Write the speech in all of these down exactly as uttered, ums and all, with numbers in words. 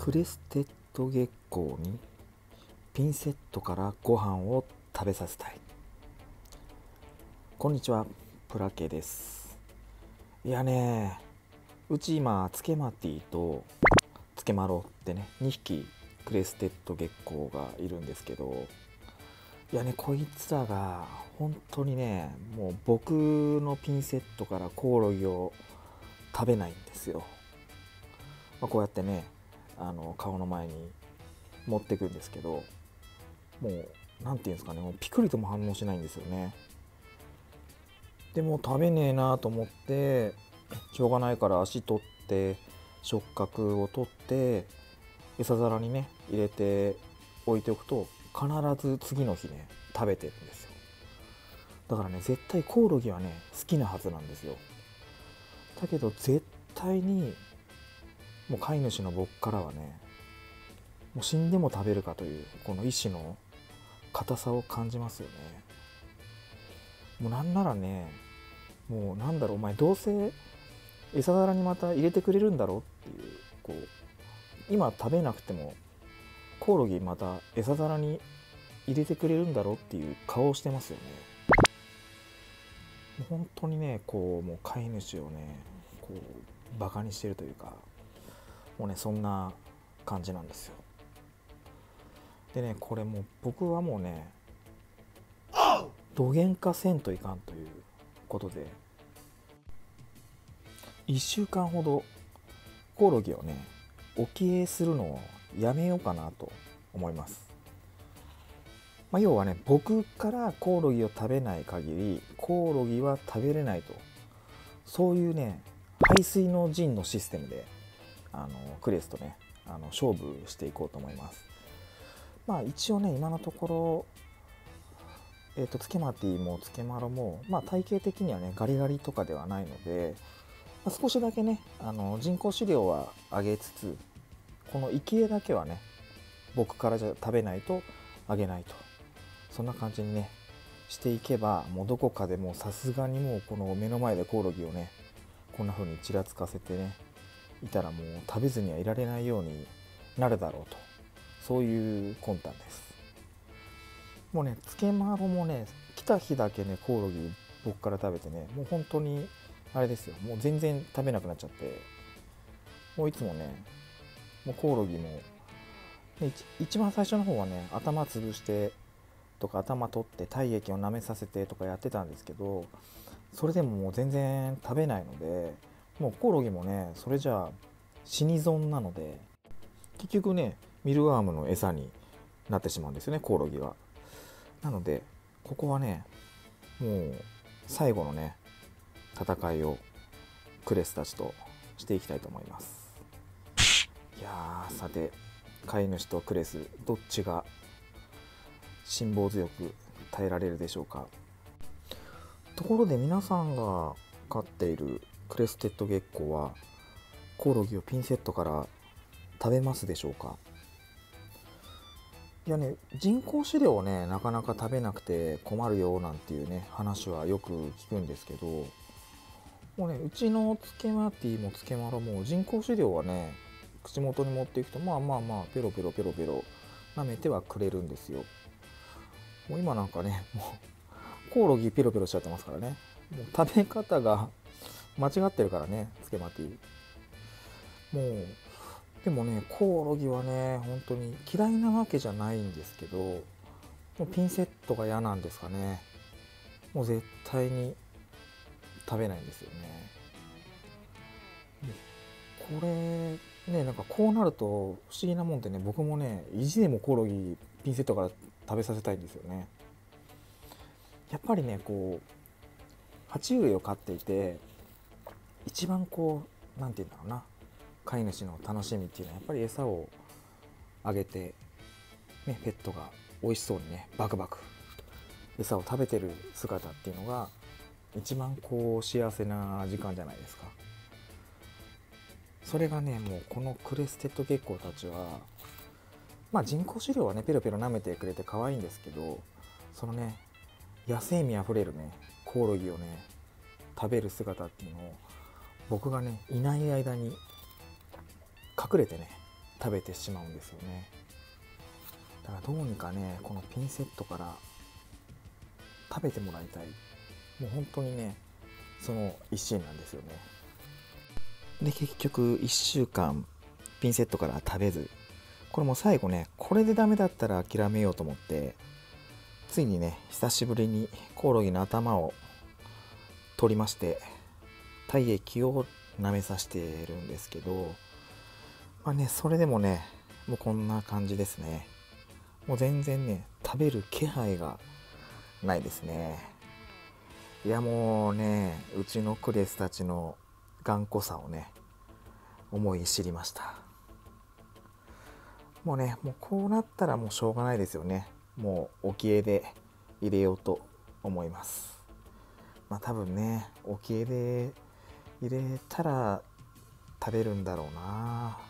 クレステッド月光にピンセットからご飯を食べさせたい。こんにちは、プラケです。いやね、うち今つけまティとつけまろってねにひきクレステッド月光がいるんですけど、いやね、こいつらが本当にね、もう僕のピンセットからコオロギを食べないんですよ。まあ、こうやってね、あの顔の前に持ってくんですけど、もうなんていうんですかね、もうピクリとも反応しないんですよね。でも食べねえなと思って、しょうがないから足取って触覚を取って餌皿にね入れて置いておくと、必ず次の日ね食べてるんですよ。だからね、絶対コオロギはね好きなはずなんですよ。だけど絶対にもう飼い主の僕からはね、もう死んでも食べるかというこの意志の硬さを感じますよね。もうなんならね、もうなんだろう、お前どうせ餌皿にまた入れてくれるんだろうっていう、こう今食べなくてもコオロギまた餌皿に入れてくれるんだろうっていう顔をしてますよね。もう本当にね、こうもう飼い主をねこうバカにしてるというか、もうねそんな感じなんですよ。でね、これもう僕はもうねどげんかせんといかんということで、いっしゅうかんほどコオロギをね置き餌するのをやめようかなと思います。まあ、要はね、僕からコオロギを食べない限りコオロギは食べれないと、そういうね背水の陣のシステムであのクレスとねあの勝負していこうと思います。まあ一応ね、今のところえー、とつけまティもつけまろも、まあ、体型的にはねガリガリとかではないので、まあ、少しだけねあの人工飼料はあげつつ、この生き餌だけはね僕からじゃ食べないとあげないと、そんな感じにねしていけば、もうどこかでもうさすがにもうこの目の前でコオロギをねこんな風にちらつかせてねいたら、もう食べずにはいられないようになるだろうと、そういう魂胆です。もうね、つけまろもね、来た日だけね、コオロギ僕から食べてね、もう本当に、あれですよ、もう全然食べなくなっちゃって、もういつもね、もうコオロギも、ね、一番最初の方はね、頭潰してとか、頭取って体液を舐めさせてとかやってたんですけど、それでももう全然食べないので、もうコオロギもね、それじゃあ死に損なので、結局ね、ミルワームの餌になってしまうんですよね、コオロギが。なのでここはね、もう最後のね戦いをクレスたちとしていきたいと思います。いやー、さて飼い主とクレスどっちが辛抱強く耐えられるでしょうか。ところで皆さんが飼っているクレステッド月光はコオロギをピンセットから食べますでしょうか。いやね、人工飼料をねなかなか食べなくて困るよなんていうね話はよく聞くんですけど、もうねうちのつけまティもつけまろも人工飼料はね口元に持っていくと、まあまあまあペロペロペロペロ舐めてはくれるんですよ。もう今なんかね、もうコオロギペロペロしちゃってますからね。もう食べ方が間違ってるからね、つけまティ。もうでもね、コオロギはね本当に嫌いなわけじゃないんですけど、もうピンセットが嫌なんですかね。もう絶対に食べないんですよね。これね、なんかこうなると不思議なもんでね、僕もね意地でもコオロギピンセットから食べさせたいんですよね。やっぱりね、こう爬虫類を飼っていて一番こうなんて言うんだろうな、飼い主の楽しみっていうのはやっぱり餌をあげて、ね、ペットが美味しそうにねバクバク餌を食べてる姿っていうのが一番こう幸せな時間じゃないですか。それがね、もうこのクレステッド月光たちは、まあ人工飼料はねペロペロ舐めてくれて可愛いんですけど、そのね野生味あふれるねコオロギをね食べる姿っていうのを僕がねいない間に隠れてね食べてしまうんですよね。だからどうにかねこのピンセットから食べてもらいたい。もう本当にねその一心なんですよね。で結局いっしゅうかんピンセットから食べず、これも最後ねこれでダメだったら諦めようと思って、ついにね久しぶりにコオロギの頭を取りまして、体液を舐めさせてるんですけど、まあねそれでもねもうこんな感じですね。もう全然ね食べる気配がないですね。いやもうねうちのクレスたちの頑固さをね思い知りました。もうねもうこうなったらもうしょうがないですよね。もう沖江で入れようと思います。まあ多分ね沖江で入れたら食べるんだろうな。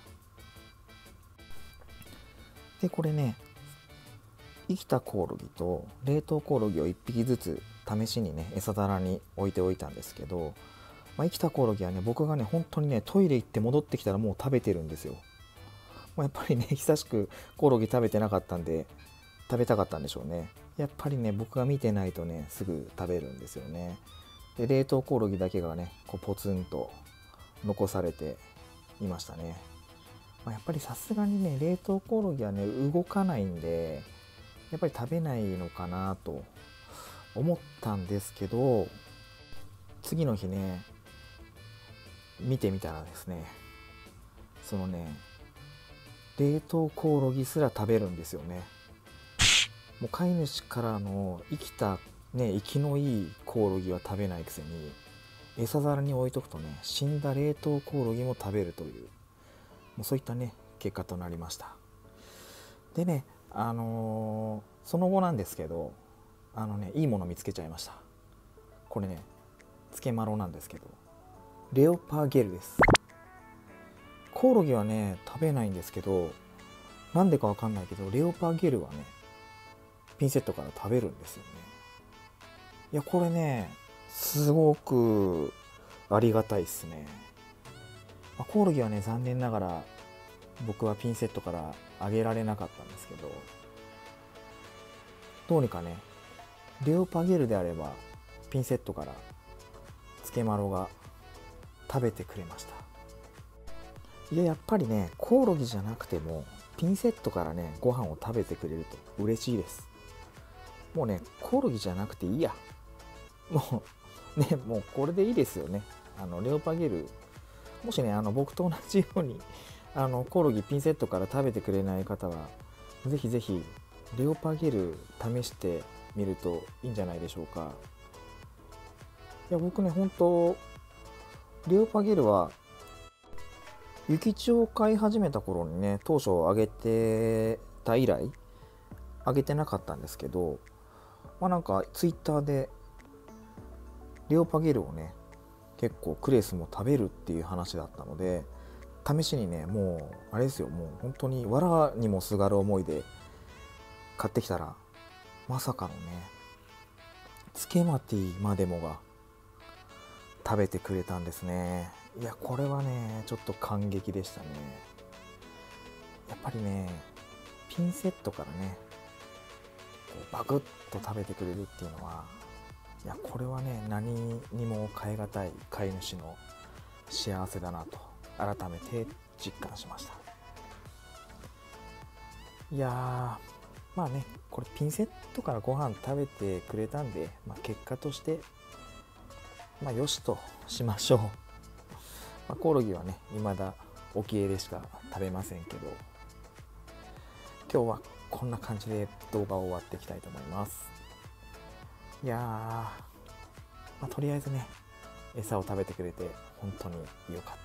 でこれね生きたコオロギと冷凍コオロギをいっぴきずつ試しにね餌皿に置いておいたんですけど、まあ、生きたコオロギはね僕がね本当にねトイレ行って戻ってきたらもう食べてるんですよ。もうやっぱりね久しくコオロギ食べてなかったんで食べたかったんでしょうね。やっぱりね僕が見てないとねすぐ食べるんですよね。で冷凍コオロギだけがねこうポツンと残されていましたね。まあ、やっぱりさすがにね冷凍コオロギはね動かないんでやっぱり食べないのかなと思ったんですけど、次の日ね見てみたらですね、そのね冷凍コオロギすら食べるんですよね。もう飼い主からの生きたね生きのいいコオロギは食べないくせに餌皿に置いとくとね死んだ冷凍コオロギも食べるという、もうそういったね結果となりました。でねあのー、その後なんですけどあのねいいもの見つけちゃいました。これねつけまろなんですけどレオパーゲルです。コオロギはね食べないんですけど、なんでかわかんないけどレオパーゲルはねピンセットから食べるんですよね。いやこれねすごくありがたいですね。まあ、コオロギはね残念ながら僕はピンセットからあげられなかったんですけど、どうにかねレオパゲルであればピンセットからつけまろが食べてくれました。いややっぱりねコオロギじゃなくてもピンセットからねご飯を食べてくれると嬉しいです。もうねコオロギじゃなくていいや、もうねもうこれでいいですよね。あのレオパゲルもしねあの僕と同じようにあのコオロギピンセットから食べてくれない方はぜひぜひレオパゲル試してみるといいんじゃないでしょうか。いや僕ね本当レオパゲルは諭吉を飼い始めた頃にね当初あげてた以来あげてなかったんですけど、まあなんかツイッターでレオパゲルをね結構クレスも食べるっていう話だったので、試しにねもうあれですよ、もう本当に藁にもすがる思いで買ってきたらまさかのねつけまティまでもが食べてくれたんですね。いやこれはねちょっと感激でしたね。やっぱりねピンセットからねこうバクッと食べてくれるっていうのは、いやこれはね何にも代え難い飼い主の幸せだなと改めて実感しました。いやーまあねこれピンセットからご飯食べてくれたんで、まあ、結果としてまあよしとしましょう。まあ、コオロギはね未だ沖江でしか食べませんけど、今日はこんな感じで動画を終わっていきたいと思います。いやー、まあ、とりあえずね餌を食べてくれて本当に良かった。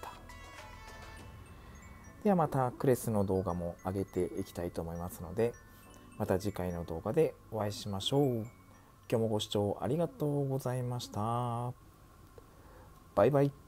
ではまたクレスの動画も上げていきたいと思いますので、また次回の動画でお会いしましょう。今日もご視聴ありがとうございました。バイバイ。